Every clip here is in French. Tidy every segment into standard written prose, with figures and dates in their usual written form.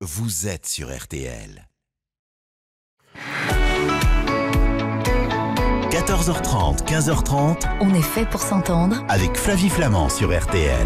vous êtes sur RTL. 14h30, 15h30. On est fait pour s'entendre. Avec Flavie Flamand sur RTL.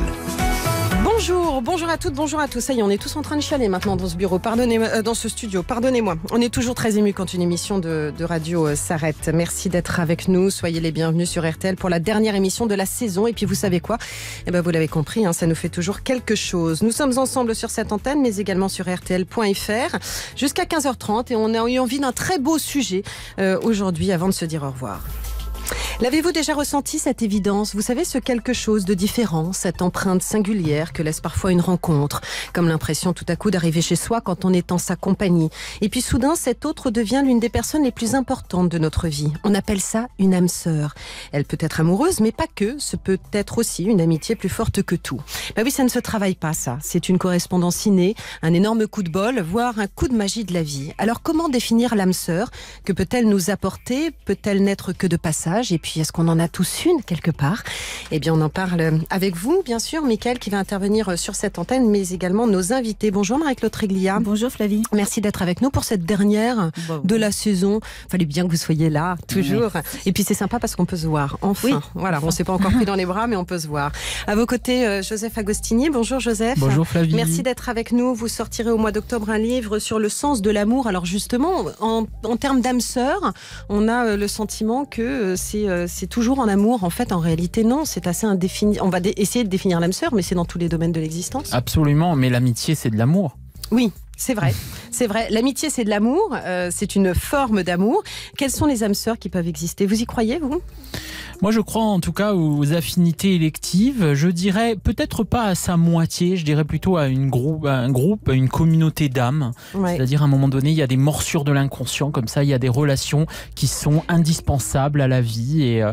Bonjour à toutes, bonjour à tous. Ça y est, on est tous en train de chialer maintenant dans ce bureau. Pardonnez-moi, dans ce studio. Pardonnez-moi. On est toujours très émus quand une émission de radio s'arrête. Merci d'être avec nous. Soyez les bienvenus sur RTL pour la dernière émission de la saison. Et puis vous savez quoi ? Vous l'avez compris, ça nous fait toujours quelque chose. Nous sommes ensemble sur cette antenne, mais également sur RTL.fr jusqu'à 15h30. Et on a eu envie d'un très beau sujet aujourd'hui avant de se dire au revoir. L'avez-vous déjà ressenti, cette évidence ? Vous savez, ce quelque chose de différent, cette empreinte singulière que laisse parfois une rencontre, comme l'impression tout à coup d'arriver chez soi quand on est en sa compagnie. Et puis soudain, cet autre devient l'une des personnes les plus importantes de notre vie. On appelle ça une âme sœur. Elle peut être amoureuse, mais pas que. Ce peut être aussi une amitié plus forte que tout. Oui, ça ne se travaille pas, ça. C'est une correspondance innée, un énorme coup de bol, voire un coup de magie de la vie. Alors comment définir l'âme sœur ? Que peut-elle nous apporter ? Peut-elle n'être que de passage ? Et puis, est-ce qu'on en a tous une, quelque part ? Eh bien, on en parle avec vous, bien sûr, Mickaël, qui va intervenir sur cette antenne, mais également nos invités. Bonjour Marie-Claude Tréglia. Bonjour Flavie. Merci d'être avec nous pour cette dernière de la saison. Fallait bien que vous soyez là, toujours. Oui. Et puis, c'est sympa parce qu'on peut se voir, enfin. Oui. Voilà, on ne s'est pas encore pris dans les bras, mais on peut se voir. À vos côtés, Joseph Agostini. Bonjour Joseph. Bonjour Flavie. Merci d'être avec nous. Vous sortirez au mois d'octobre un livre sur le sens de l'amour. Alors justement, en termes d'âme sœur, on a le sentiment que c'est toujours en amour. En fait, en réalité, non. C'est assez indéfini. On va essayer de définir l'âme sœur, mais c'est dans tous les domaines de l'existence. Absolument, mais l'amitié, c'est de l'amour. Oui. C'est vrai, c'est vrai. L'amitié, c'est de l'amour. C'est une forme d'amour. Quelles sont les âmes sœurs qui peuvent exister ? Vous y croyez, vous ? Moi, je crois en tout cas aux affinités électives. Je dirais peut-être pas à sa moitié, je dirais plutôt à un groupe, une communauté d'âmes. Ouais. C'est-à-dire, à un moment donné, il y a des morsures de l'inconscient, comme ça, il y a des relations qui sont indispensables à la vie et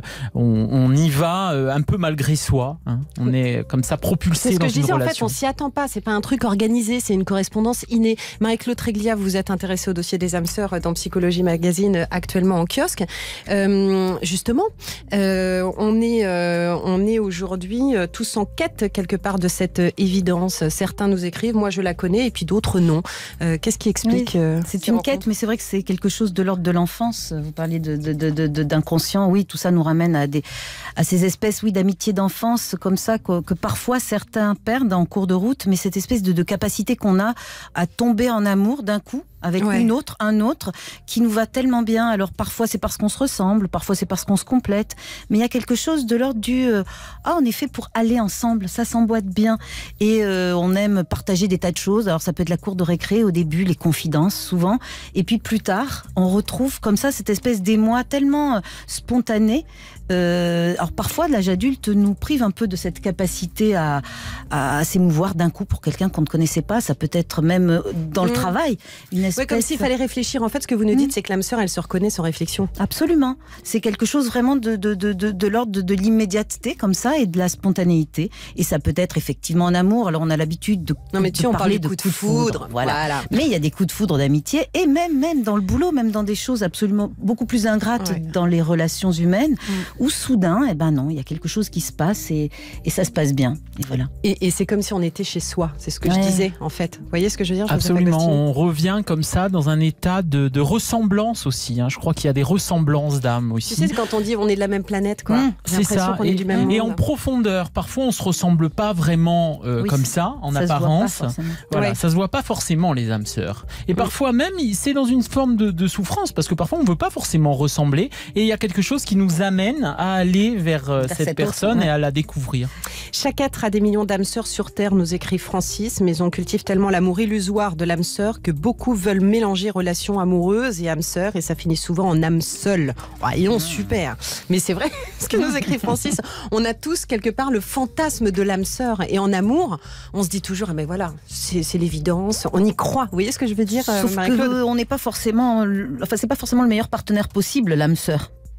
on y va un peu malgré soi. On est comme ça propulsé dans une relation. C'est ce que je disais, en fait, on s'y attend pas. C'est pas un truc organisé, c'est une correspondance innée. Marie-Claude Tréglia, vous êtes intéressée au dossier des âmes sœurs dans Psychologie Magazine, actuellement en kiosque. Justement, on est aujourd'hui tous en quête quelque part de cette évidence. Certains nous écrivent, moi je la connais, et puis d'autres non. Qu'est-ce qui explique c'est une quête, mais c'est vrai que c'est quelque chose de l'ordre de l'enfance. Vous parliez d'inconscient, oui, tout ça nous ramène à ces espèces d'amitié d'enfance comme ça que parfois certains perdent en cours de route, mais cette espèce de capacité qu'on a à tomber en amour d'un coup avec un autre qui nous va tellement bien. Alors parfois c'est parce qu'on se ressemble, parfois c'est parce qu'on se complète, mais il y a quelque chose de l'ordre du on est fait pour aller ensemble, ça s'emboîte bien et on aime partager des tas de choses. Alors ça peut être la cour de récré au début, les confidences souvent, et puis plus tard on retrouve comme ça cette espèce d'émoi tellement spontané. Alors parfois l'âge adulte nous prive un peu de cette capacité à s'émouvoir d'un coup pour quelqu'un qu'on ne connaissait pas. Ça peut être même dans le travail une espèce... comme s'il fallait réfléchir. En fait, ce que vous nous dites, c'est que l'âme sœur, elle se reconnaît sans réflexion. Absolument. C'est quelque chose vraiment de l'ordre de l'immédiateté comme ça et de la spontanéité. Et ça peut être effectivement en amour. Alors on a l'habitude de parler de coups de foudre. Voilà. Mais il y a des coups de foudre d'amitié et même dans le boulot, même dans des choses absolument beaucoup plus ingrates dans les relations humaines. Où soudain, non, il y a quelque chose qui se passe et ça se passe bien. Et voilà. Et c'est comme si on était chez soi. C'est ce que je disais, en fait. Vous voyez ce que je veux dire ? Absolument. On revient comme ça dans un état de ressemblance aussi. Je crois qu'il y a des ressemblances d'âme aussi. Tu sais, c'est quand on dit on est de la même planète, quoi. J'ai l'impression qu'on est du même monde. Et en profondeur. Parfois, on se ressemble pas vraiment comme ça, en apparence. Ça se voit pas forcément, les âmes sœurs. Et parfois même, c'est dans une forme de souffrance, parce que parfois, on veut pas forcément ressembler. Et il y a quelque chose qui nous amène à aller vers cette personne et à la découvrir. Chaque être a des millions d'âmes sœurs sur Terre, nous écrit Francis, mais on cultive tellement l'amour illusoire de l'âme sœur que beaucoup veulent mélanger relations amoureuses et âme sœur, et ça finit souvent en âme seule. Super. Mais c'est vrai ce que nous écrit Francis. On a tous quelque part le fantasme de l'âme sœur, et en amour, on se dit toujours c'est l'évidence, on y croit. Vous voyez ce que je veux dire, Sauf Marie-Claude ? qu'on n'est pas forcément, c'est pas forcément le meilleur partenaire possible, l'âme sœur.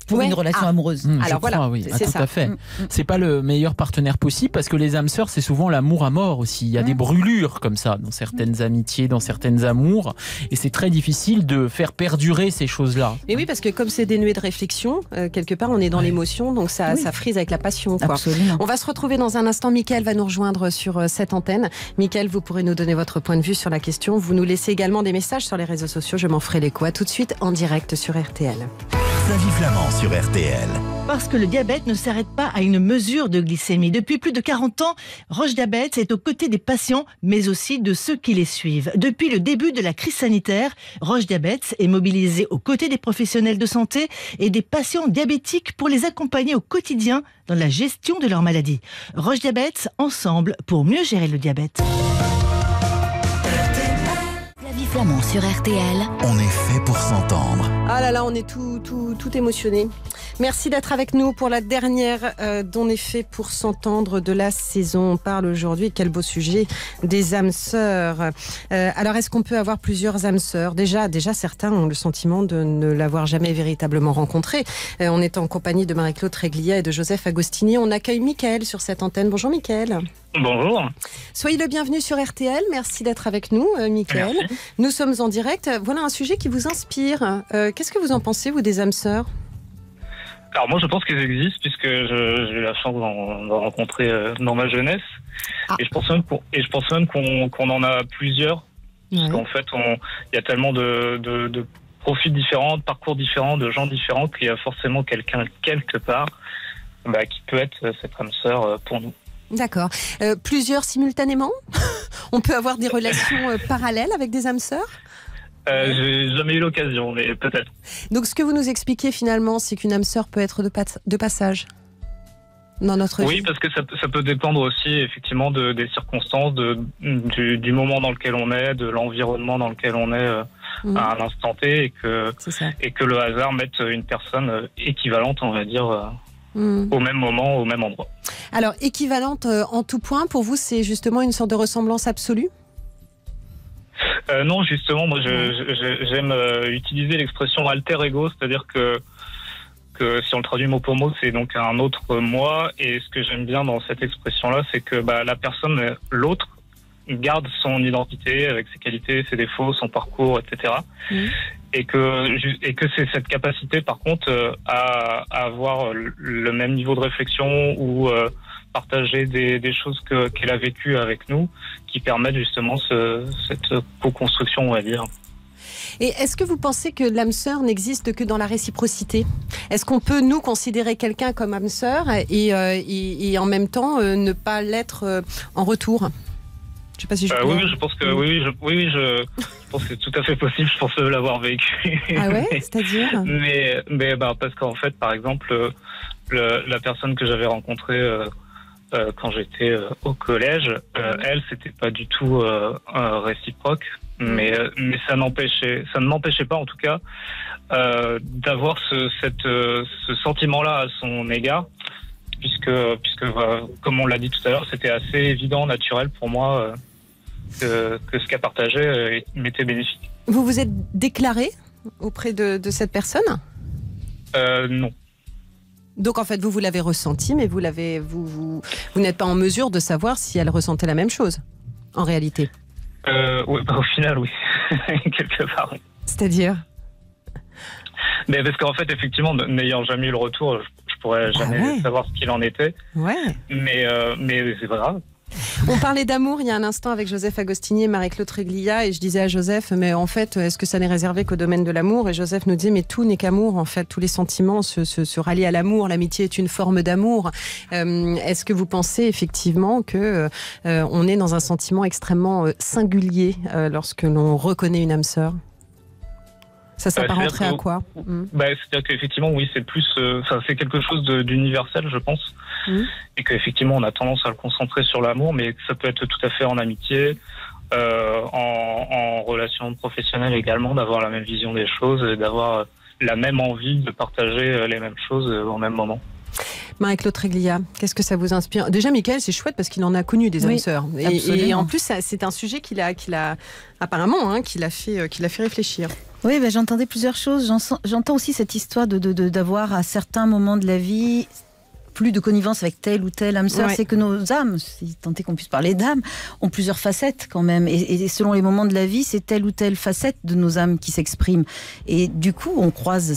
pour une relation amoureuse. Alors voilà, crois, oui. c'est tout ça. à fait. C'est pas le meilleur partenaire possible parce que les âmes sœurs, c'est souvent l'amour à mort aussi. Il y a des brûlures comme ça dans certaines amitiés, dans certaines amours, et c'est très difficile de faire perdurer ces choses-là. Mais oui, parce que comme c'est dénué de réflexion, quelque part on est dans l'émotion, donc ça frise avec la passion, quoi. Absolument. On va se retrouver dans un instant. Mickaël va nous rejoindre sur cette antenne. Mickaël, vous pourrez nous donner votre point de vue sur la question. Vous nous laissez également des messages sur les réseaux sociaux. Je m'en ferai l'écho. À tout de suite en direct sur RTL. Flavie Flamand sur RTL. Parce que le diabète ne s'arrête pas à une mesure de glycémie. Depuis plus de 40 ans, Roche Diabète est aux côtés des patients, mais aussi de ceux qui les suivent. Depuis le début de la crise sanitaire, Roche Diabète est mobilisé aux côtés des professionnels de santé et des patients diabétiques pour les accompagner au quotidien dans la gestion de leur maladie. Roche Diabète, ensemble pour mieux gérer le diabète. Flavie Flamand sur RTL. On est fait pour s'entendre. Ah là là, on est tout émotionné. Merci d'être avec nous pour la dernière d'On est fait pour s'entendre de la saison. On parle aujourd'hui, quel beau sujet, des âmes sœurs. Alors, est-ce qu'on peut avoir plusieurs âmes sœurs ? Déjà, certains ont le sentiment de ne l'avoir jamais véritablement rencontré. On est en compagnie de Marie-Claude Tréglia et de Joseph Agostini. On accueille Mickaël sur cette antenne. Bonjour Mickaël. Bonjour. Soyez le bienvenu sur RTL. Merci d'être avec nous, Mickaël. Merci. Nous sommes en direct. Voilà un sujet qui vous inspire. Qu'est-ce que vous en pensez, vous, des âmes sœurs ? Alors moi je pense qu'elles existent puisque j'ai eu la chance d'en rencontrer dans ma jeunesse. Et je pense même qu'on en a plusieurs. Parce qu'en fait il y a tellement de profils différents, de parcours différents, de gens différents qu'il y a forcément quelqu'un quelque part qui peut être cette âme sœur pour nous. D'accord. Plusieurs simultanément ? On peut avoir des relations parallèles avec des âmes sœurs ? J'ai jamais eu l'occasion, mais peut-être. Donc ce que vous nous expliquez finalement, c'est qu'une âme sœur peut être de passage dans notre vie. Oui, parce que ça peut dépendre aussi effectivement des circonstances, du moment dans lequel on est, de l'environnement dans lequel on est à un instant T, et que le hasard mette une personne équivalente, on va dire, au même moment, au même endroit. Alors, équivalente en tout point, pour vous, c'est justement une sorte de ressemblance absolue ? Non, justement, moi j'aime utiliser l'expression alter ego, c'est-à-dire que si on le traduit mot pour mot, c'est donc un autre moi. Et ce que j'aime bien dans cette expression-là, c'est que la personne, l'autre, garde son identité avec ses qualités, ses défauts, son parcours, etc. Et que c'est cette capacité, par contre, à avoir le même niveau de réflexion ou partager des choses qu'elle a vécues avec nous, qui permettent justement cette co-construction, on va dire. Et est-ce que vous pensez que l'âme sœur n'existe que dans la réciprocité ? Est-ce qu'on peut, nous, considérer quelqu'un comme âme sœur et en même temps ne pas l'être en retour ? Je sais pas si oui, je pense que je pense que c'est tout à fait possible. Je pense l'avoir vécu. Ah ouais, c'est-à-dire ? Mais parce qu'en fait, par exemple, la personne que j'avais rencontrée quand j'étais au collège, elle, c'était pas du tout réciproque, mais ça ne m'empêchait pas, en tout cas, d'avoir ce sentiment-là à son égard, puisque comme on l'a dit tout à l'heure, c'était assez évident, naturel pour moi que ce qu'elle partageait m'était bénéfique. Vous vous êtes déclaré auprès de cette personne ? Non. Donc en fait, vous l'avez ressenti, mais vous n'êtes pas en mesure de savoir si elle ressentait la même chose, en réalité. Oui, au final, oui. Quelque part. C'est-à-dire ? Mais parce qu'en fait, effectivement, n'ayant jamais eu le retour, je pourrais jamais savoir ce qu'il en était. Ouais. Mais c'est pas grave. On parlait d'amour il y a un instant avec Joseph Agostini et Marie-Claude Tréglia, et je disais à Joseph, mais en fait, est-ce que ça n'est réservé qu'au domaine de l'amour ? Et Joseph nous disait, mais tout n'est qu'amour, en fait, tous les sentiments se rallient à l'amour, l'amitié est une forme d'amour. Est-ce que vous pensez effectivement que on est dans un sentiment extrêmement singulier lorsque l'on reconnaît une âme sœur ? Ça s'apparenterait à quoi ? C'est-à-dire qu'effectivement, oui, c'est plus, c'est quelque chose d'universel, je pense, et qu'effectivement, on a tendance à le concentrer sur l'amour, mais ça peut être tout à fait en amitié, en relation professionnelle également, d'avoir la même vision des choses, et d'avoir la même envie de partager les mêmes choses au même moment. Marie-Claude Tréglia, qu'est-ce que ça vous inspire ? Déjà, Mickaël, c'est chouette parce qu'il en a connu des âmes sœurs. Et en plus, c'est un sujet qu'il a apparemment, qui l'a fait réfléchir. Oui, ben, j'entendais plusieurs choses. J'entends aussi cette histoire d'avoir à certains moments de la vie plus de connivence avec telle ou telle âme sœur. C'est que nos âmes, si tant est qu'on puisse parler d'âmes, ont plusieurs facettes quand même. Et selon les moments de la vie, c'est telle ou telle facette de nos âmes qui s'expriment. Et du coup, on croise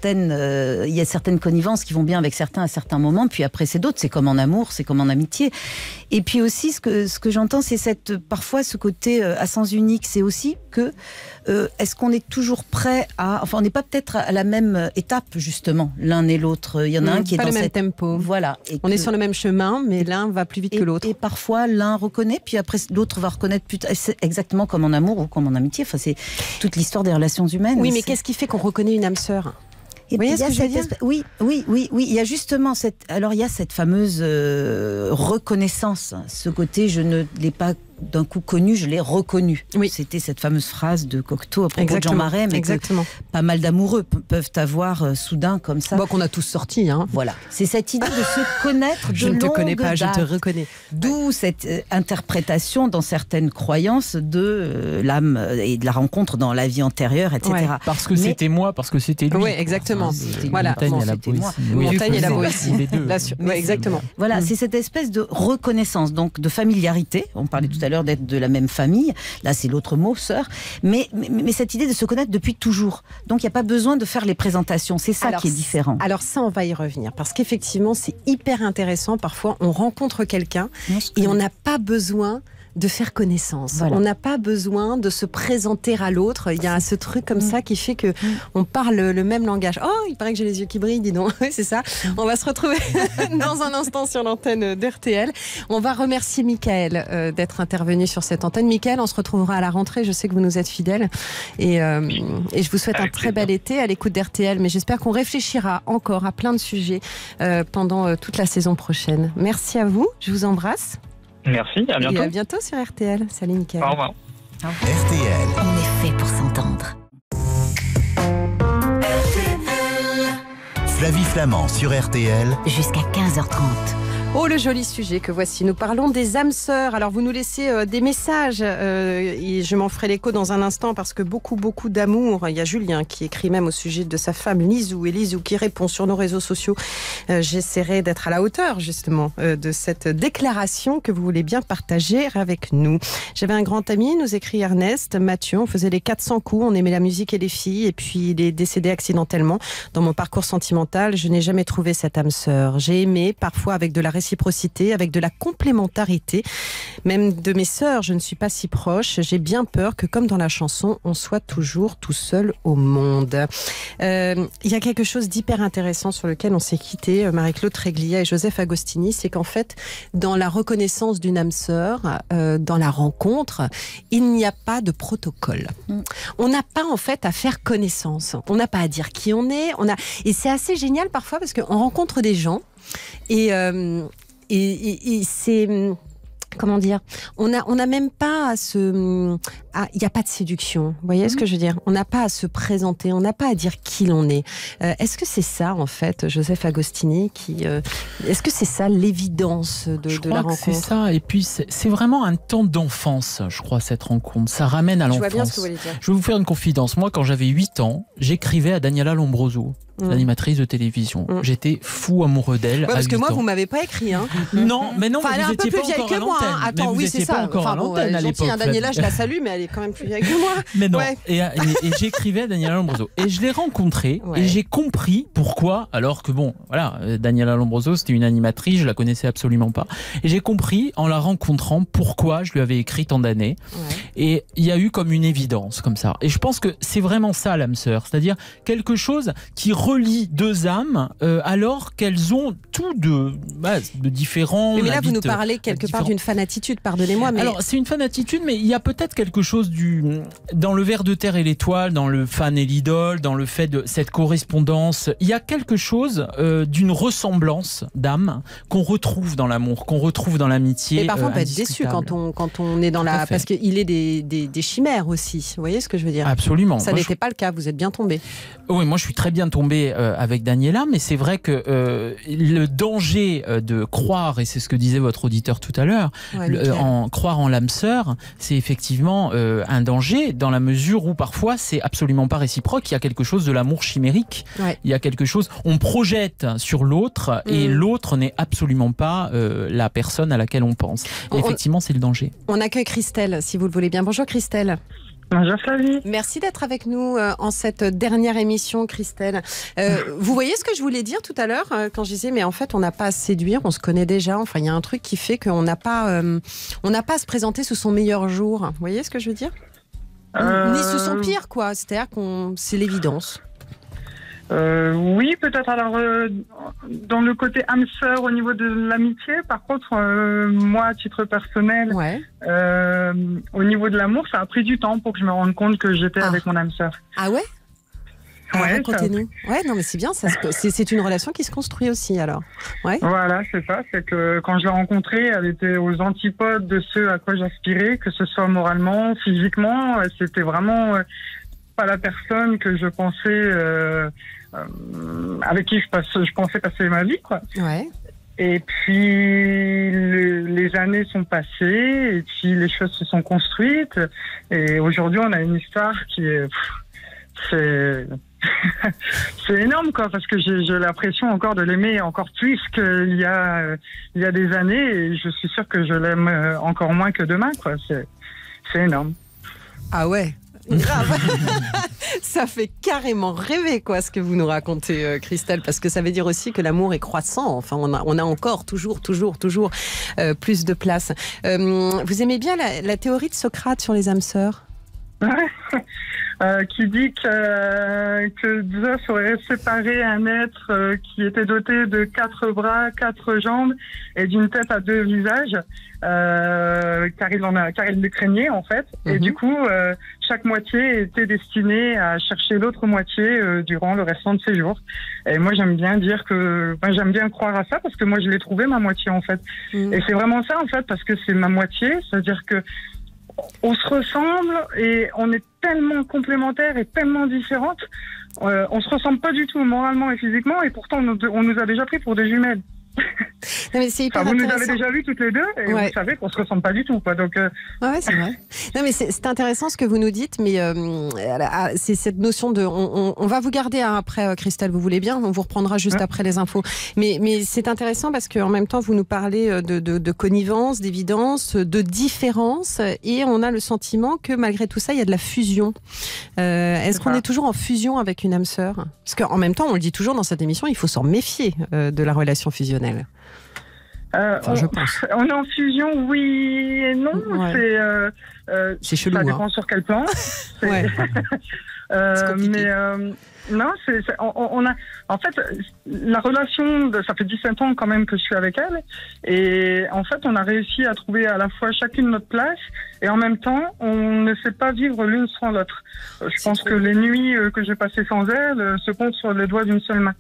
il y a certaines connivences qui vont bien avec certains à certains moments, puis après c'est d'autres. C'est comme en amour, c'est comme en amitié. Et puis aussi, ce que j'entends, c'est parfois ce côté à sens unique. C'est aussi que est-ce qu'on est toujours prêt on n'est pas peut-être à la même étape justement, l'un et l'autre. Il y en a un qui est pas dans le même tempo. Voilà. On est sur le même chemin, mais l'un va plus vite que l'autre. Et parfois, l'un reconnaît, puis après, l'autre va reconnaître plus tard. C'est exactement comme en amour ou comme en amitié. Enfin, c'est toute l'histoire des relations humaines. Oui, mais qu'est-ce qui fait qu'on reconnaît une âme sœur ? Vous voyez ce que je veux dire ? Oui. Il y a justement il y a cette fameuse reconnaissance. Ce côté, je ne l'ai pas d'un coup connu, je l'ai reconnu. Oui. C'était cette fameuse phrase de Cocteau à propos de Jean Marais, mais exactement. Pas mal d'amoureux peuvent avoir soudain comme ça. Qu'on a tous sorti. Hein. Voilà. C'est cette idée de se connaître de je ne te connais pas, date. je te reconnais. D'où cette interprétation dans certaines croyances de l'âme et de la rencontre dans la vie antérieure, etc. Ouais. Parce que c'était moi, parce que c'était lui. Oui, exactement. Voilà. Montaigne et la Boétie. Les deux. Oui, exactement. Voilà, c'est cette espèce de reconnaissance, donc de familiarité. On parlait tout à l'heure d'être de la même famille. Là, c'est l'autre mot, sœur. Mais cette idée de se connaître depuis toujours. Donc, il n'y a pas besoin de faire les présentations. C'est ça qui est différent. Alors ça, on va y revenir. Parce qu'effectivement, c'est hyper intéressant. Parfois, on rencontre quelqu'un et on n'a pas besoin de faire connaissance. Voilà. On n'a pas besoin de se présenter à l'autre. Il y a ce truc comme ça qui fait que on parle le même langage. Oh, il paraît que j'ai les yeux qui brillent, dis donc. Oui, c'est ça. On va se retrouver dans un instant sur l'antenne d'RTL. On va remercier Mickaël d'être intervenu sur cette antenne. Mickaël, on se retrouvera à la rentrée. Je sais que vous nous êtes fidèles. Et je vous souhaite un très bel été à l'écoute d'RTL. Mais j'espère qu'on réfléchira encore à plein de sujets pendant toute la saison prochaine. Merci à vous. Je vous embrasse. Merci, à bientôt. Et à bientôt sur RTL. Salut Mickaël. Au revoir. RTL. On est fait pour s'entendre. Flavie Flamand sur RTL. Jusqu'à 15h30. Oh, le joli sujet que voici. Nous parlons des âmes sœurs. Alors, vous nous laissez des messages et je m'en ferai l'écho dans un instant parce que beaucoup d'amour. Il y a Julien qui écrit même au sujet de sa femme Lisou et Lisou qui répond sur nos réseaux sociaux. J'essaierai d'être à la hauteur, justement, de cette déclaration que vous voulez bien partager avec nous. J'avais un grand ami, nous écrit Ernest, Mathieu. On faisait les 400 coups, on aimait la musique et les filles et puis il est décédé accidentellement. Dans mon parcours sentimental, je n'ai jamais trouvé cette âme sœur. J'ai aimé, parfois avec de la réciprocité, avec de la complémentarité. Même de mes sœurs, je ne suis pas si proche. J'ai bien peur que, comme dans la chanson, on soit toujours tout seul au monde. Il y a quelque chose d'hyper intéressant sur lequel on s'est quitté, Marie-Claude Tréglia et Joseph Agostini, c'est qu'en fait, dans la reconnaissance d'une âme sœur, dans la rencontre, il n'y a pas de protocole. On n'a pas en fait à faire connaissance. On n'a pas à dire qui on est. Et c'est assez génial parfois parce qu'on rencontre des gens et c'est... Comment dire ? On n'a même pas à se... Il n'y a pas de séduction. Vous voyez ce que je veux dire ? On n'a pas à se présenter, on n'a pas à dire qui l'on est. Est-ce que c'est ça, en fait, Joseph Agostini est-ce que c'est ça l'évidence de la rencontre ? C'est ça. Et puis, c'est vraiment un temps d'enfance, je crois, cette rencontre. Ça ramène à l'enfance. Je vois bien ce que vous voulez dire. Je vais vous faire une confidence. Moi, quand j'avais 8 ans, j'écrivais à Daniela Lombroso, l'animatrice de télévision. J'étais fou amoureux d'elle. Parce que moi, ans. vous m'avez pas écrit. Hein. Non, mais non, elle est un peu plus vieille que moi. Attends, oui, c'est ça. Encore à l'antenne à l'époque. Daniela, je la salue, mais elle est quand même plus vieille que moi. Mais non. Ouais. Et j'écrivais à Daniela Lombroso. Et je l'ai rencontrée et j'ai compris pourquoi. Alors que bon, voilà, Daniela Lombroso, c'était une animatrice, je la connaissais absolument pas. Et j'ai compris en la rencontrant pourquoi je lui avais écrit tant d'années. Ouais. Et il y a eu comme une évidence comme ça. Et je pense que c'est vraiment ça l'âme sœur, c'est-à-dire quelque chose qui relie deux âmes alors qu'elles ont tout de différents. Mais là, vous nous parlez quelque part d'une fanatitude, pardonnez-moi. Mais... Alors, c'est une fanatitude, mais il y a peut-être quelque chose dans le ver de terre et l'étoile, dans le fan et l'idole, dans le fait de cette correspondance. Il y a quelque chose d'une ressemblance d'âme qu'on retrouve dans l'amour, qu'on retrouve dans l'amitié. Et parfois, on peut être déçu quand on est dans la... Parce qu'il est des chimères aussi. Vous voyez ce que je veux dire ? Absolument. Ça n'était pas le cas, vous êtes bien tombé. Oui, moi je suis très bien tombé avec Daniela, mais c'est vrai que le danger de croire, et c'est ce que disait votre auditeur tout à l'heure, croire en l'âme sœur, c'est effectivement un danger dans la mesure où parfois c'est absolument pas réciproque. Il y a quelque chose de l'amour chimérique. Ouais. Il y a quelque chose, on projette sur l'autre et l'autre n'est absolument pas la personne à laquelle on pense. Et effectivement, c'est le danger. On accueille Christelle, si vous le voulez bien. Bonjour Christelle. Bonjour Flavie. Merci d'être avec nous en cette dernière émission, Christelle. Vous voyez ce que je voulais dire tout à l'heure quand je disais, mais en fait, on n'a pas à se séduire, on se connaît déjà. Enfin, il y a un truc qui fait qu'on n'a pas, à se présenter sous son meilleur jour. Vous voyez ce que je veux dire ? Ni sous son pire, quoi. C'est-à-dire c'est l'évidence. Oui, peut-être. Alors, dans le côté âme sœur au niveau de l'amitié, par contre, moi, à titre personnel, au niveau de l'amour, ça a pris du temps pour que je me rende compte que j'étais avec mon âme sœur. Ah ouais? Ouais, racontez-nous. Ouais, non, mais c'est bien, c'est une relation qui se construit aussi, alors. Ouais. Voilà, c'est ça. C'est que quand je l'ai rencontrée, elle était aux antipodes de ce à quoi j'aspirais, que ce soit moralement, physiquement. C'était vraiment pas la personne que je pensais, avec qui je pensais passer ma vie, quoi. Ouais. Et puis les années sont passées et puis les choses se sont construites et aujourd'hui on a une histoire qui est c'est énorme, quoi, parce que j'ai l'impression encore de l'aimer encore plus qu'il y a des années et je suis sûre que je l'aime encore moins que demain, quoi. C'est énorme. Ah ouais. Grave. Ça fait carrément rêver, quoi, ce que vous nous racontez, Christelle, parce que ça veut dire aussi que l'amour est croissant. Enfin, on a encore toujours plus de place. Vous aimez bien la théorie de Socrate sur les âmes sœurs? Qui dit que Zeus aurait séparé un être qui était doté de 4 bras, 4 jambes et d'une tête à 2 visages, car il le craignait, en fait. Et du coup, chaque moitié était destinée à chercher l'autre moitié durant le restant de ses jours. Et moi, j'aime bien j'aime bien croire à ça parce que moi, je l'ai trouvé ma moitié, en fait. Et c'est vraiment ça, en fait, parce que c'est ma moitié, c'est-à-dire que on se ressemble et on est tellement complémentaires et tellement différentes. On se ressemble pas du tout moralement et physiquement et pourtant on nous a déjà pris pour des jumelles. Non, mais c'est hyper vous nous intéressant. avez déjà vus toutes les deux et vous savez qu'on se ressemble pas du tout, quoi. Donc ouais, c'est vrai. Non, mais c'est intéressant ce que vous nous dites, mais c'est cette notion de on va vous garder après, Christelle, vous voulez bien, on vous reprendra juste après les infos. Mais c'est intéressant parce qu'en même temps vous nous parlez de connivence, d'évidence, de différence, et on a le sentiment que malgré tout ça il y a de la fusion. Est-ce qu'on est toujours en fusion avec une âme sœur? Parce qu'en même temps on le dit toujours dans cette émission, il faut s'en méfier de la relation fusionnelle. Je pense. On est en fusion, oui et non. Ouais. C'est chelou. Ça dépend sur quel plan. Ouais. Mais non, on a. En fait, la relation, ça fait 17 ans quand même que je suis avec elle, et en fait, on a réussi à trouver à la fois chacune notre place, et en même temps, on ne sait pas vivre l'une sans l'autre. Je pense que les nuits que j'ai passées sans elle se comptent sur les doigts d'une seule main.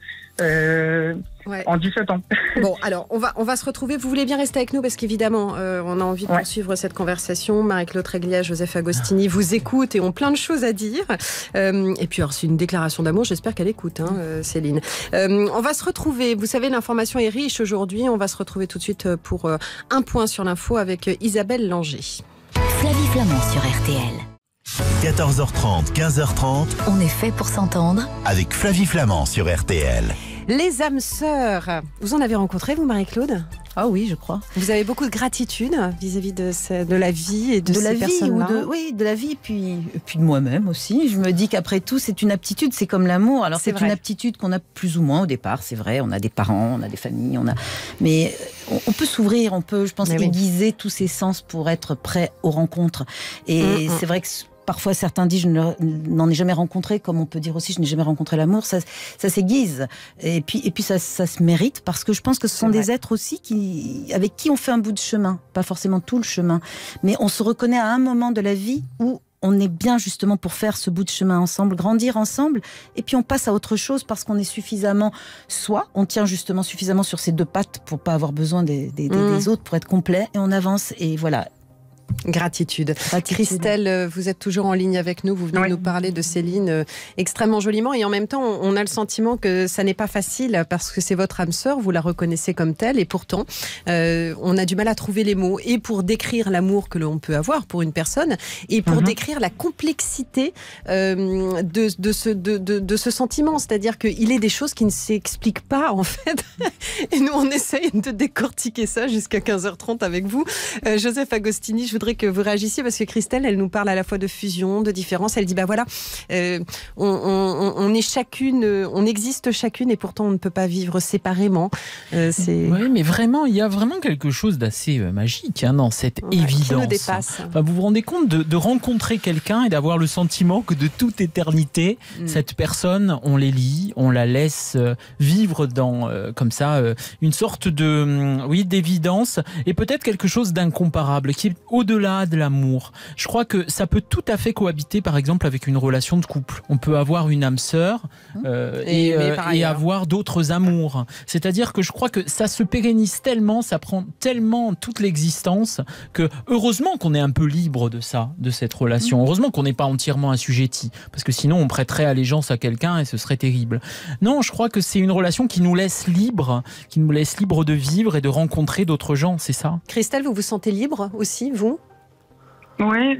En 17 ans. Bon, alors, on va se retrouver. Vous voulez bien rester avec nous parce qu'évidemment, on a envie de poursuivre cette conversation. Marie-Claude Réglia, Joseph Agostini vous écoutent et ont plein de choses à dire. Et puis, alors, c'est une déclaration d'amour. J'espère qu'elle écoute, Céline. On va se retrouver. Vous savez, l'information est riche aujourd'hui. On va se retrouver tout de suite pour un point sur l'info avec Isabelle Langer. Flavie Flamand sur RTL. 14h30, 15h30. On est fait pour s'entendre. Avec Flavie Flamand sur RTL. Les âmes sœurs. Vous en avez rencontré, vous, Marie-Claude? Ah oui, je crois. Vous avez beaucoup de gratitude vis-à-vis de la vie et de ces personnes-là. Oui, de la vie, et puis de moi-même aussi. Je me dis qu'après tout, c'est une aptitude, c'est comme l'amour. Alors c'est une aptitude qu'on a plus ou moins au départ, c'est vrai. On a des parents, on a des familles, mais on peut s'ouvrir, on peut, je pense, aiguiser tous ses sens pour être prêt aux rencontres. Et c'est vrai que parfois, certains disent je n'en ai jamais rencontré, comme on peut dire aussi je n'ai jamais rencontré l'amour. Ça s'aiguise. Et puis ça se mérite, parce que je pense que ce sont des êtres aussi avec qui on fait un bout de chemin. Pas forcément tout le chemin, mais on se reconnaît à un moment de la vie où on est bien justement pour faire ce bout de chemin ensemble, grandir ensemble, et puis on passe à autre chose parce qu'on est suffisamment, soit on tient justement suffisamment sur ses deux pattes pour pas avoir besoin des autres, pour être complet, et on avance, et voilà. Gratitude. Christelle, vous êtes toujours en ligne avec nous. Vous venez de nous parler de Céline extrêmement joliment. Et en même temps, on a le sentiment que ça n'est pas facile parce que c'est votre âme sœur, vous la reconnaissez comme telle. Et pourtant, on a du mal à trouver les mots. Et pour décrire l'amour que l'on peut avoir pour une personne et pour décrire la complexité de ce sentiment. C'est-à-dire qu'il est des choses qui ne s'expliquent pas, en fait. Et nous, on essaye de décortiquer ça jusqu'à 15h30 avec vous. Joseph Agostini, je voudrais que vous réagissiez parce que Christelle, elle nous parle à la fois de fusion, de différence. Elle dit, bah voilà, on est chacune, on existe chacune et pourtant on ne peut pas vivre séparément. Oui, mais vraiment, il y a vraiment quelque chose d'assez magique dans cette évidence. Qui nous dépasse. Enfin, vous vous rendez compte de rencontrer quelqu'un et d'avoir le sentiment que de toute éternité, cette personne, on les lie, on la laisse vivre dans, comme ça, une sorte d'évidence et peut-être quelque chose d'incomparable qui est au-delà de l'amour. Je crois que ça peut tout à fait cohabiter, par exemple, avec une relation de couple. On peut avoir une âme sœur et avoir d'autres amours. C'est-à-dire que je crois que ça se pérennise tellement, ça prend tellement toute l'existence que heureusement qu'on est un peu libre de ça, de cette relation. Heureusement qu'on n'est pas entièrement assujetti, parce que sinon on prêterait allégeance à quelqu'un et ce serait terrible. Non, je crois que c'est une relation qui nous laisse libre de vivre et de rencontrer d'autres gens, c'est ça. Christelle, vous vous sentez libre aussi, vous ? Oui,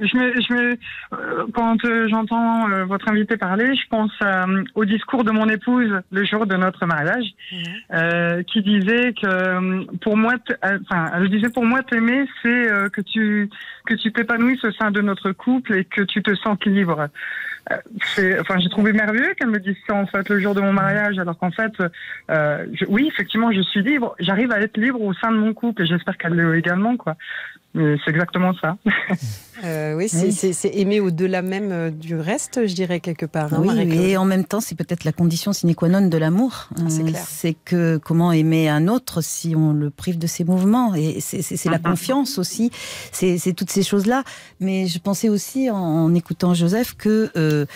quand j'entends votre invité parler, je pense au discours de mon épouse le jour de notre mariage, qui disait que pour moi, t'aimer, c'est que tu t'épanouisses au sein de notre couple et que tu te sentes libre. J'ai trouvé merveilleux qu'elle me dise ça en fait le jour de mon mariage, alors qu'en fait, oui, effectivement, je suis libre. J'arrive à être libre au sein de mon couple et j'espère qu'elle l'est également, quoi. Mais c'est exactement ça. Oui, c'est aimer au-delà même du reste, je dirais, quelque part. Oui, et en même temps, c'est peut-être la condition sine qua non de l'amour. C'est clair. C'est que comment aimer un autre si on le prive de ses mouvements. Et c'est la confiance aussi. C'est toutes ces choses-là. Mais je pensais aussi, en écoutant Joseph, que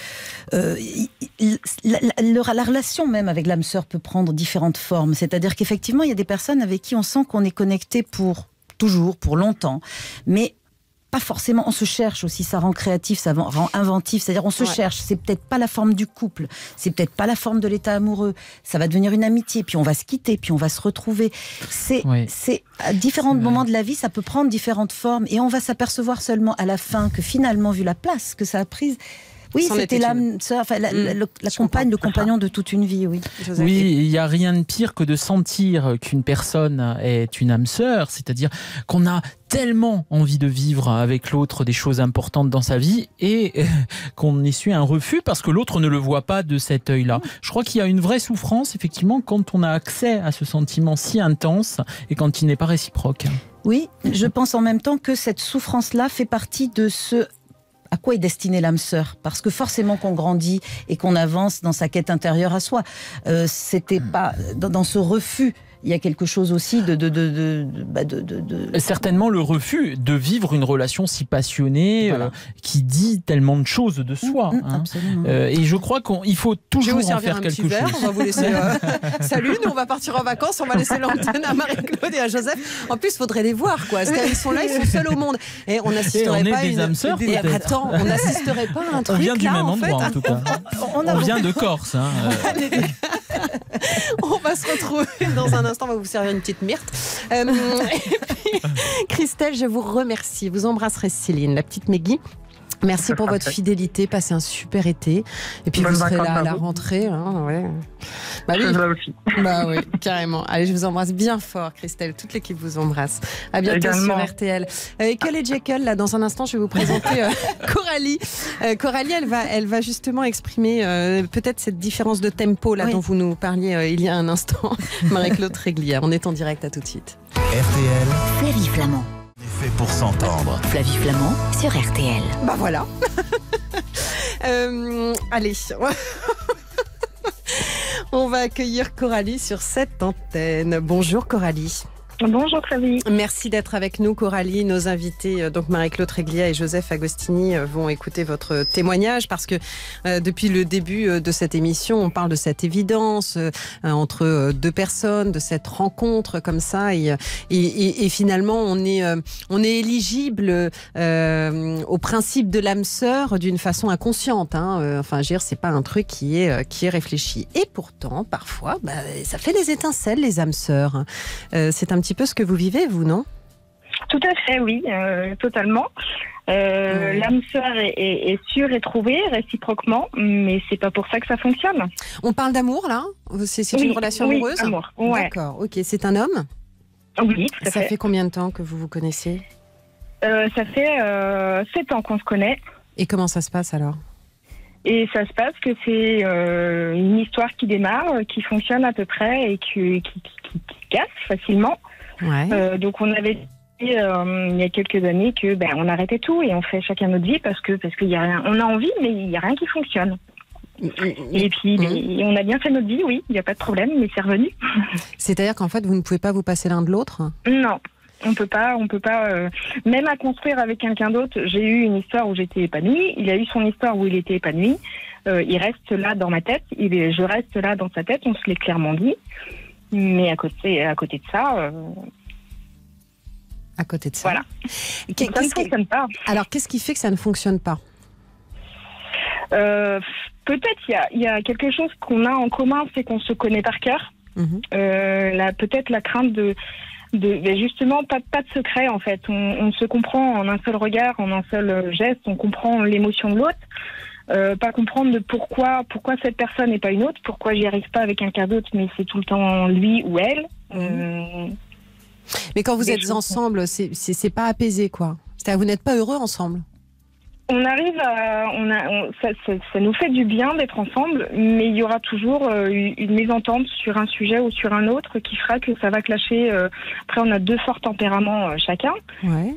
la relation même avec l'âme sœur peut prendre différentes formes. C'est-à-dire qu'effectivement, il y a des personnes avec qui on sent qu'on est connecté pour toujours, pour longtemps, mais pas forcément, on se cherche aussi, ça rend créatif, ça rend inventif, c'est-à-dire on se cherche, c'est peut-être pas la forme du couple, c'est peut-être pas la forme de l'état amoureux, ça va devenir une amitié, puis on va se quitter, puis on va se retrouver. C'est à différents moments de la vie, ça peut prendre différentes formes, et on va s'apercevoir seulement à la fin que finalement, vu la place que ça a prise, oui, c'était l'âme sœur, la compagne, le compagnon de toute une vie, oui. Oui, il n'y a rien de pire que de sentir qu'une personne est une âme sœur, c'est-à-dire qu'on a tellement envie de vivre avec l'autre des choses importantes dans sa vie et qu'on essuie un refus parce que l'autre ne le voit pas de cet œil-là. Je crois qu'il y a une vraie souffrance, effectivement, quand on a accès à ce sentiment si intense et quand il n'est pas réciproque. Oui, je pense en même temps que cette souffrance-là fait partie de ce à quoi est destinée l'âme sœur, parce que forcément qu'on grandit et qu'on avance dans sa quête intérieure à soi. C'était pas dans ce refus. Il y a quelque chose aussi Certainement le refus de vivre une relation si passionnée, qui dit tellement de choses de soi. Et je crois qu'il faut toujours en faire quelque chose. On va vous laisser. Salut, nous on va partir en vacances, on va laisser l'antenne à Marie-Claude et à Joseph. En plus, il faudrait les voir, quoi. Ils sont là, ils sont seuls au monde. Et on n'assisterait pas à une. Attends, on n'assisterait pas à un truc. On vient du même endroit, en tout cas. On vient de Corse. On va se retrouver dans un instant, on va vous servir une petite myrte. Et puis, Christelle, je vous remercie. Vous embrasserez Céline, la petite Meggy. Merci pour votre fidélité, passez un super été. Et puis vous serez là à la rentrée. Bah oui. Là aussi. Bah oui, carrément. Allez, je vous embrasse bien fort, Christelle. Toute l'équipe vous embrasse. À bientôt également sur RTL. Ekel et Jekyll, là, dans un instant, je vais vous présenter Coralie. Coralie, elle va justement exprimer peut-être cette différence de tempo là dont vous nous parliez il y a un instant. Marie-Claude Réglière, on est en direct, à tout de suite. RTL. Flavie Flamand. Fait pour s'entendre. Flavie Flamand sur RTL. Bah voilà. Allez. On va accueillir Coralie sur cette antenne. Bonjour Coralie. Bonjour Flavie. Merci d'être avec nous Coralie. Nos invités, donc Marie-Claude Tréglia et Joseph Agostini, vont écouter votre témoignage parce que depuis le début de cette émission, on parle de cette évidence entre deux personnes, de cette rencontre comme ça et finalement on est éligible au principe de l'âme sœur d'une façon inconsciente. Enfin, je veux dire, c'est pas un truc qui est réfléchi. Et pourtant, parfois, ça fait des étincelles les âmes sœurs. C'est un petit peu ce que vous vivez, vous, non? Tout à fait, oui, totalement. L'âme sœur est sûre et trouvée réciproquement, mais c'est pas pour ça que ça fonctionne. On parle d'amour, là? C'est une relation amoureuse? Oui, amour. Ouais. D'accord, ok. C'est un homme? Oui, tout à fait. Ça fait combien de temps que vous vous connaissez? Ça fait 7 ans qu'on se connaît. Et comment ça se passe, alors? Et ça se passe que c'est une histoire qui démarre, qui fonctionne à peu près et qui casse facilement. Ouais. Donc on avait dit il y a quelques années que on arrêtait tout et on fait chacun notre vie parce qu'il y a rien. On a envie, mais il n'y a rien qui fonctionne. Et puis on a bien fait notre vie, oui, il n'y a pas de problème, mais c'est revenu. C'est-à-dire qu'en fait vous ne pouvez pas vous passer l'un de l'autre? Non. On peut pas. Même à construire avec quelqu'un d'autre, j'ai eu une histoire où j'étais épanouie. Il a eu son histoire où il était épanoui. Il reste là dans ma tête. Je reste là dans sa tête. On se l'est clairement dit. Mais à côté de ça. À côté de ça. Voilà. Ça ne fonctionne pas. Alors, qu'est-ce qui fait que ça ne fonctionne pas? Peut-être il y a quelque chose qu'on a en commun, c'est qu'on se connaît par cœur. Peut-être la crainte de justement pas de secret en fait. On se comprend en un seul regard, en un seul geste. On comprend l'émotion de l'autre. Pas comprendre de pourquoi cette personne et pas une autre. Pourquoi j'y arrive pas avec quelqu'un d'autre, mais c'est tout le temps lui ou elle. Mais quand vous êtes ensemble, c'est pas apaisé, quoi. C'est-à-dire vous n'êtes pas heureux ensemble. On arrive ça nous fait du bien d'être ensemble, mais il y aura toujours une mésentente sur un sujet ou sur un autre qui fera que ça va clasher. Après, on a 2 forts tempéraments chacun. Ouais.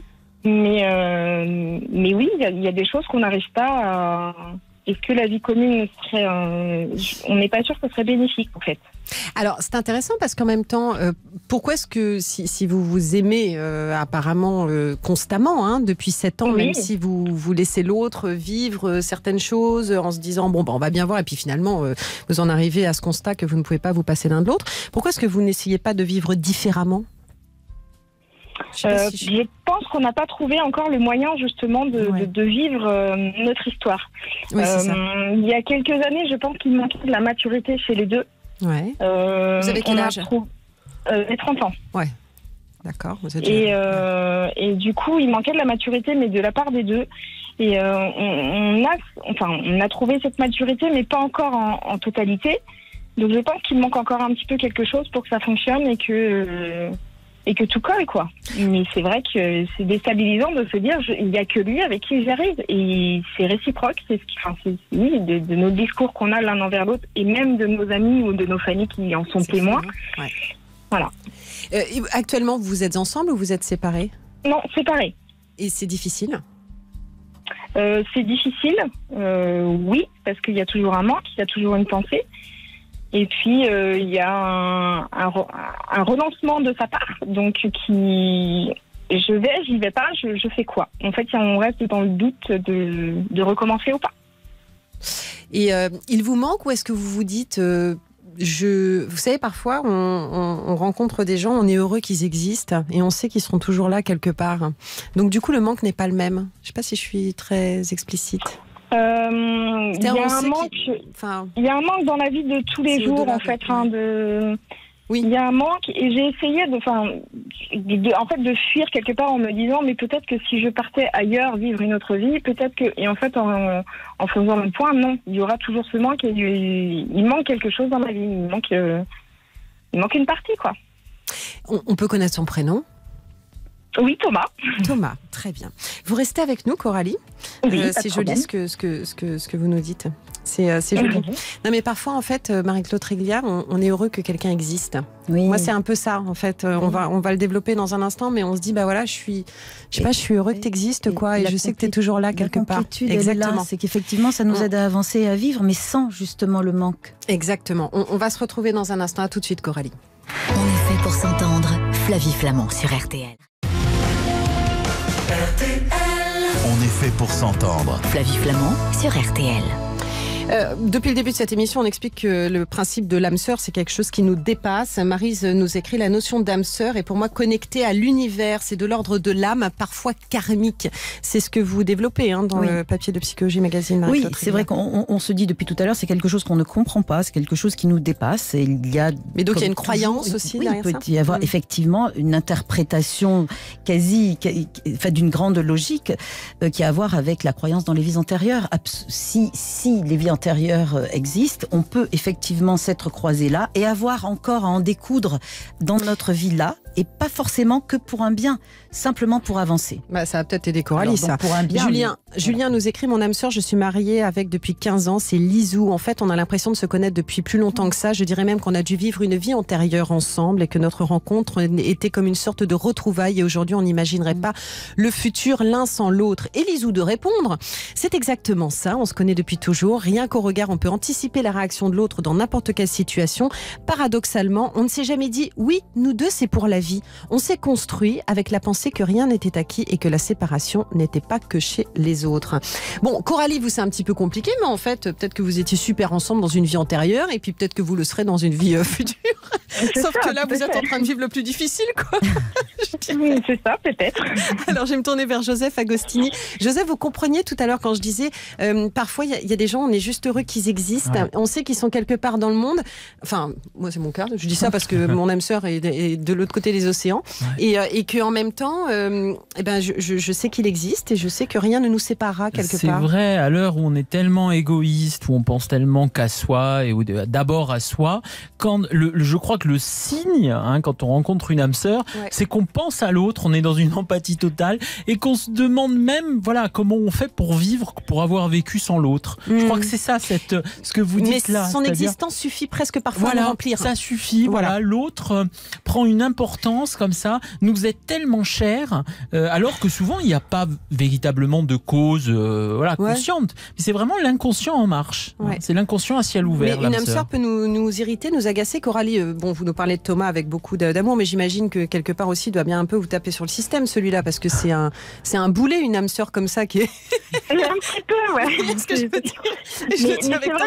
Mais oui, il y a des choses qu'on n'arrive pas à... Est-ce que la vie commune serait... On n'est pas sûr que ce serait bénéfique, en fait. Alors, c'est intéressant parce qu'en même temps, pourquoi est-ce que si vous vous aimez apparemment constamment, depuis 7 ans, même si vous laissez l'autre vivre certaines choses en se disant, on va bien voir, et puis finalement, vous en arrivez à ce constat que vous ne pouvez pas vous passer l'un de l'autre, pourquoi est-ce que vous n'essayez pas de vivre différemment? Je pense qu'on n'a pas trouvé encore le moyen justement de vivre notre histoire. Oui, c'est ça. Il y a quelques années, je pense qu'il manquait de la maturité chez les deux. Ouais. Vous avez quel âge? J'ai 30 ans. Ouais. D'accord. Et du coup, il manquait de la maturité, mais de la part des deux. Et on a trouvé cette maturité, mais pas encore en totalité. Donc je pense qu'il manque encore un petit peu quelque chose pour que ça fonctionne et que tout colle, quoi. Mais c'est vrai que c'est déstabilisant de se dire il n'y a que lui avec qui j'arrive. Et c'est réciproque, de nos discours qu'on a l'un envers l'autre et même de nos amis ou de nos familles qui en sont témoins. Ouais. Voilà. Actuellement, vous êtes ensemble ou vous êtes séparés? Non, séparés. Et c'est difficile? C'est difficile, oui, parce qu'il y a toujours un manque, il y a toujours une pensée. Et puis, il y a un renoncement de sa part, donc j'y vais pas, je fais quoi? En fait, on reste dans le doute de recommencer ou pas. Et il vous manque ou est-ce que vous vous dites, vous savez, parfois, on rencontre des gens, on est heureux qu'ils existent et on sait qu'ils seront toujours là quelque part. Donc, du coup, le manque n'est pas le même. Je ne sais pas si je suis très explicite. Il y a un manque dans la vie de tous les jours, en fait. Oui. Il y a un manque et j'ai essayé de fuir quelque part en me disant mais peut-être que si je partais ailleurs vivre une autre vie, peut-être que... Et en fait, en faisant le point, non, il y aura toujours ce manque et il manque quelque chose dans ma vie. Il manque une partie, quoi. On peut connaître son prénom? Oui, Thomas. Thomas, très bien. Vous restez avec nous, Coralie. Oui, c'est joli ce que vous nous dites. C'est joli. Non, mais parfois, en fait, Marie-Claude Tréglia, on est heureux que quelqu'un existe. Oui. Moi, c'est un peu ça, en fait. On va le développer dans un instant, mais on se dit, je suis heureux que tu existes, quoi, et je sais que tu es toujours là quelque part. Exactement. C'est qu'effectivement, ça nous aide à avancer et à vivre, mais sans justement le manque. Exactement. On va se retrouver dans un instant. À tout de suite, Coralie. On est fait pour s'entendre. Flavie Flamand sur RTL. On est fait pour s'entendre. Flavie Flamand sur RTL. Depuis le début de cette émission, on explique que le principe de l'âme sœur, c'est quelque chose qui nous dépasse. Maryse nous écrit: la notion d'âme sœur est pour moi connectée à l'univers. C'est de l'ordre de l'âme, parfois karmique. C'est ce que vous développez dans le papier de Psychologie Magazine. Oui, c'est vrai qu'on se dit depuis tout à l'heure, c'est quelque chose qu'on ne comprend pas, c'est quelque chose qui nous dépasse. Et il y a, mais donc il y a une croyance aussi derrière ça. Il peut y avoir effectivement une interprétation d'une grande logique qui a à voir avec la croyance dans les vies antérieures. Si les vies antérieures existent, on peut effectivement s'être croisés là et avoir encore à en découdre dans notre vie là, et pas forcément que pour un bien, simplement pour avancer. Ça va peut-être aider Coralie, ça. Pour un bien, Julien nous écrit: mon âme sœur, je suis mariée avec depuis 15 ans, c'est Lisou. En fait, on a l'impression de se connaître depuis plus longtemps que ça. Je dirais même qu'on a dû vivre une vie antérieure ensemble et que notre rencontre était comme une sorte de retrouvaille, et aujourd'hui on n'imaginerait pas le futur l'un sans l'autre. Et Lisou de répondre: c'est exactement ça, on se connaît depuis toujours, rien qu'au regard on peut anticiper la réaction de l'autre dans n'importe quelle situation. Paradoxalement, on ne s'est jamais dit oui, nous deux c'est pour la vie. On s'est construit avec la pensée que rien n'était acquis et que la séparation n'était pas que chez les autres. Bon, Coralie, vous c'est un petit peu compliqué, mais en fait peut-être que vous étiez super ensemble dans une vie antérieure, et puis peut-être que vous le serez dans une vie future. Sauf que là vous êtes en train de vivre le plus difficile, quoi. Oui, c'est ça, peut-être. Alors je vais me tourner vers Joseph Agostini. Joseph, vous compreniez tout à l'heure quand je disais parfois il y a des gens, on est juste heureux qu'ils existent. Ouais. On sait qu'ils sont quelque part dans le monde. Enfin, moi c'est mon cas. Je dis ça parce que mon âme sœur est de l'autre côté des océans. Ouais. Et qu'en même temps, je sais qu'il existe et je sais que rien ne nous séparera quelque part. C'est vrai, à l'heure où on est tellement égoïste, où on pense tellement qu'à soi et d'abord à soi, je crois que le signe, quand on rencontre une âme sœur, c'est qu'on pense à l'autre, on est dans une empathie totale et qu'on se demande même comment on fait pour vivre, pour avoir vécu sans l'autre. Je crois que c'est ça, ce que vous dites là. Mais son existence suffit presque parfois à le remplir. Ça suffit, l'autre prend une importance comme ça, nous est tellement cher, alors que souvent il n'y a pas véritablement de cause consciente. Mais c'est vraiment l'inconscient en marche. Ouais. C'est l'inconscient à ciel ouvert. Mais une âme sœur peut nous irriter, nous agacer. Coralie, vous nous parlez de Thomas avec beaucoup d'amour, mais j'imagine que quelque part aussi il doit bien un peu vous taper sur le système, celui-là, parce que c'est un boulet, une âme sœur comme ça qui est... Un petit peu, ouais. Ce que je veux dire. Mais c'est vrai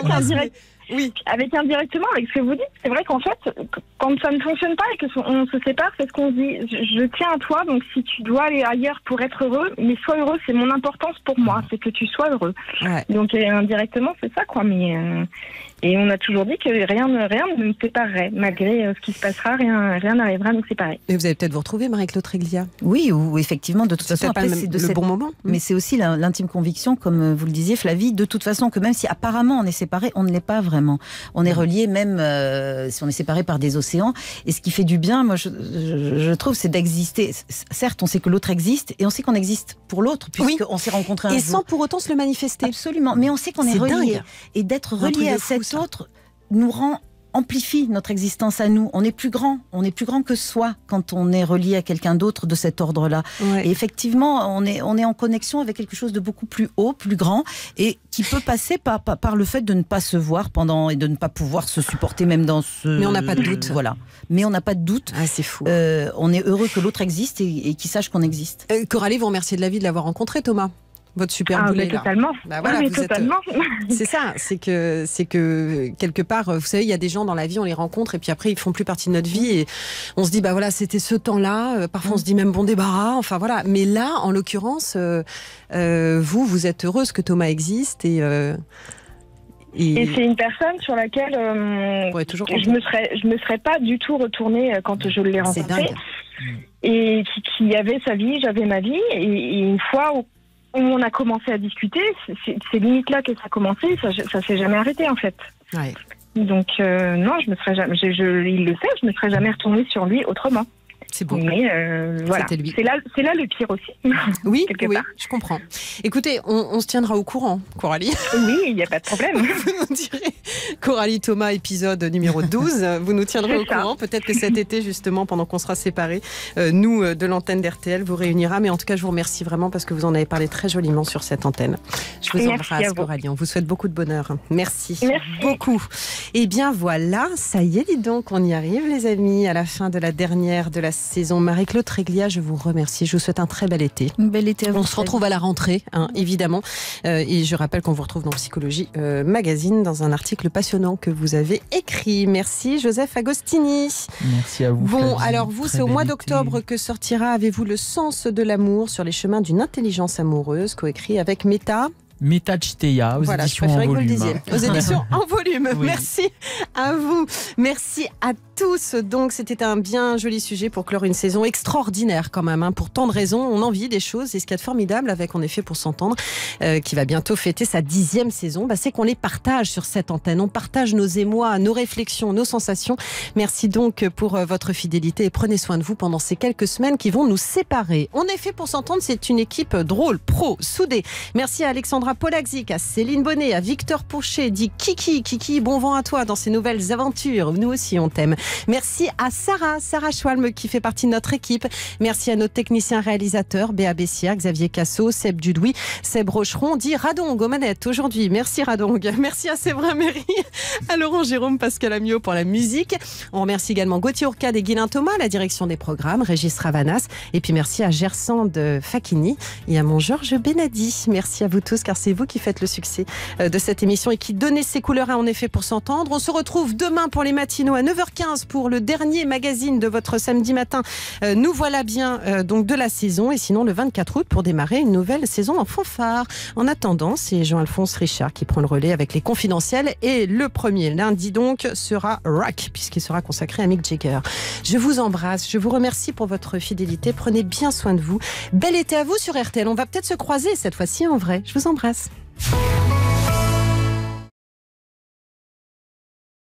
qu'avec indirectement, avec ce que vous dites, c'est vrai qu'en fait, quand ça ne fonctionne pas et qu'on se sépare, c'est ce qu'on se dit. Je tiens à toi, donc si tu dois aller ailleurs pour être heureux, mais sois heureux, c'est mon importance pour moi, c'est que tu sois heureux. Ouais. Donc indirectement, c'est ça, quoi. Mais et on a toujours dit que rien ne nous séparerait. Malgré ce qui se passera, rien n'arrivera à nous séparer. Et vous allez peut-être vous retrouver, Marie-Claude Tréglia. Oui, ou effectivement, de toute façon, après, c'est le bon moment. Mais c'est aussi l'intime conviction, comme vous le disiez, Flavie, de toute façon, que même si apparemment on est séparés, on ne l'est pas vraiment. On est reliés, même si on est séparés par des océans. Et ce qui fait du bien, moi, je trouve, c'est d'exister. Certes, on sait que l'autre existe, et on sait qu'on existe pour l'autre, puisqu'on s'est rencontrés un jour. Et sans pour autant se le manifester. Absolument. Mais on sait qu'on est reliés. Et d'être reliés à cet autre nous amplifie notre existence à nous. On est plus grand que soi quand on est relié à quelqu'un d'autre de cet ordre-là. Ouais. Et effectivement, on est en connexion avec quelque chose de beaucoup plus haut, plus grand, et qui peut passer par le fait de ne pas se voir et de ne pas pouvoir se supporter même dans ce... Mais on n'a pas de doute. Voilà. Mais on n'a pas de doute. Ah, c'est fou. On est heureux que l'autre existe et qu'il sache qu'on existe. Coralie, vous remerciez de la vie de l'avoir rencontré, Thomas. Votre super boulet, là. Totalement. Totalement. C'est ça, c'est que quelque part, vous savez, il y a des gens dans la vie, on les rencontre et puis après ils font plus partie de notre vie et on se dit c'était ce temps-là. Parfois on se dit même bon débarras. Enfin voilà. Mais là, en l'occurrence, vous êtes heureuse que Thomas existe et c'est une personne sur laquelle je me serais pas du tout retournée quand je l'ai rencontré. Et qui avait sa vie, j'avais ma vie et une fois où on a commencé à discuter, c'est limite là que ça a commencé, ça s'est jamais arrêté en fait. Ouais. Donc non, je me serais jamais, il le sait, je me serais jamais retournée sur lui autrement. C'est beau. Mais voilà, c'est là le pire aussi. Oui, je comprends. Écoutez, on se tiendra au courant, Coralie. Oui, il n'y a pas de problème. Vous nous direz, Coralie Thomas, épisode numéro 12, vous nous tiendrez au courant. Peut-être que cet été, justement, pendant qu'on sera séparés, nous, de l'antenne d'RTL, vous réunira. Mais en tout cas, je vous remercie vraiment parce que vous en avez parlé très joliment sur cette antenne. Je vous embrasse, Coralie. On vous souhaite beaucoup de bonheur. Merci beaucoup. Et bien voilà, ça y est, dis donc, on y arrive, les amis, à la fin de la dernière de la saison. Marie-Claude Tréglia, je vous remercie. Je vous souhaite un très bel été. Bel été à vous. On se retrouve à la rentrée, évidemment. Et je rappelle qu'on vous retrouve dans Psychologie Magazine, dans un article passionnant que vous avez écrit. Merci Joseph Agostini. Merci à vous. Bon, Flavie. alors vous, c'est au mois d'octobre que sortira Avez-vous le sens de l'amour sur les chemins d'une intelligence amoureuse, coécrit avec Meta. Meta Chiteya, aux éditions en volume. Aux éditions en volume. Oui. Merci à vous. Merci à tous. Donc, c'était un bien joli sujet pour clore une saison extraordinaire quand même. Pour tant de raisons, on en vit des choses. Et ce qu'il y a de formidable avec En effet pour s'entendre, qui va bientôt fêter sa 10e saison, c'est qu'on les partage sur cette antenne. On partage nos émois, nos réflexions, nos sensations. Merci donc pour votre fidélité et prenez soin de vous pendant ces quelques semaines qui vont nous séparer. En effet pour s'entendre, c'est une équipe drôle, pro, soudée. Merci à Alexandra Polakzik, à Céline Bonnet, à Victor Pourchet, dit Kiki. Kiki, bon vent à toi dans ces nouvelles aventures. Nous aussi, on t'aime. Merci à Sarah Schwalm qui fait partie de notre équipe. Merci à nos techniciens réalisateurs, Béa Bessière, Xavier Cassot, Seb Dudouis, Seb Rocheron, dit Radong aux manettes aujourd'hui. Merci Radong. Merci à Séverin Méry, à Laurent Jérôme, Pascal Amiot pour la musique. On remercie également Gauthier Ourcade et Guilain Thomas, la direction des programmes, Régis Ravanas. Et puis merci à Gersande Fakini et à mon Georges Benadi. Merci à vous tous car c'est vous qui faites le succès de cette émission et qui donnez ses couleurs à En effet pour s'entendre. On se retrouve demain pour les matinaux à 9h15 pour le dernier magazine de votre samedi matin. Nous voilà bien donc de la saison et sinon le 24 août pour démarrer une nouvelle saison en fanfare. En attendant, c'est Jean-Alphonse Richard qui prend le relais avec les confidentiels et le premier lundi donc sera Rock puisqu'il sera consacré à Mick Jagger. Je vous embrasse, je vous remercie pour votre fidélité. Prenez bien soin de vous. Bel été à vous sur RTL. On va peut-être se croiser cette fois-ci en vrai. Je vous embrasse.